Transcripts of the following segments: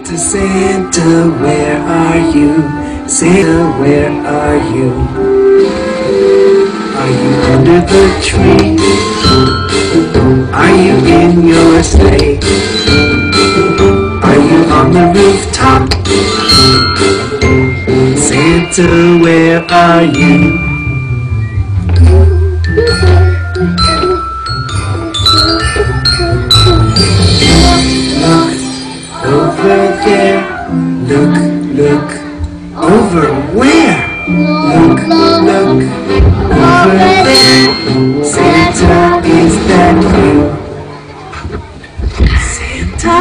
Santa, Santa, where are you? Santa, where are you? Are you under the tree? Are you in your sleigh? Are you on the rooftop? Santa, where are you? Over there, look, over where? Look, over there. Santa, is that you? Santa?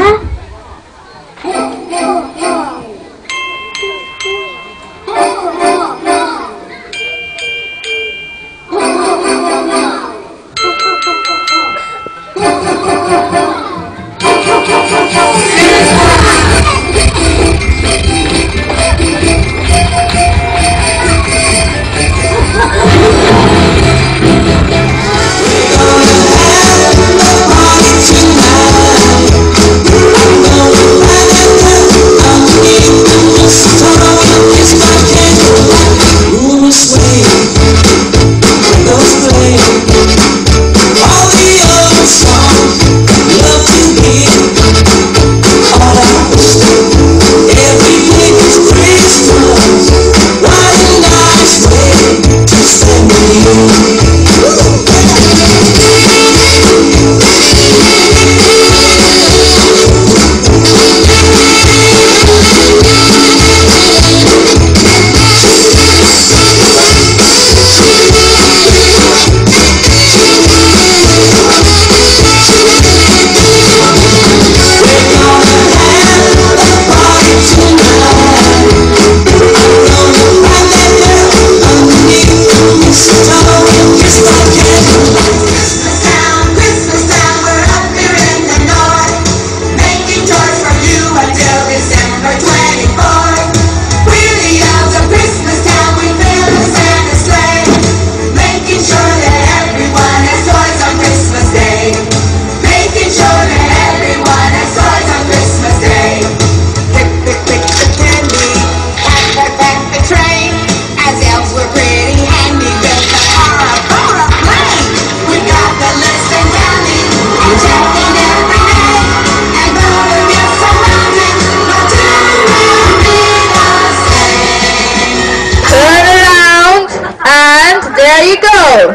There you go.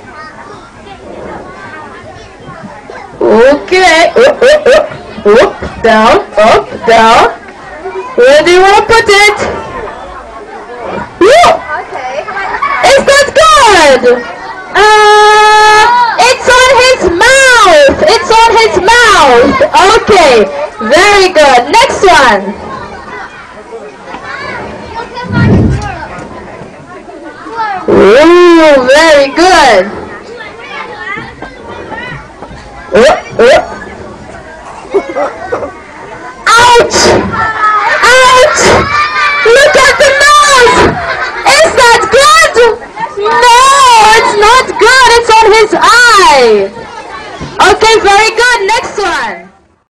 Okay. Up, down, up, down. Where do you want to put it? Okay. Is that good? It's on his mouth. It's on his mouth. Okay. Very good. Next one. Ooh, very good. Ouch! Ouch! Look at the nose! Is that good? No, it's not good. It's on his eye. Okay, very good. Next one.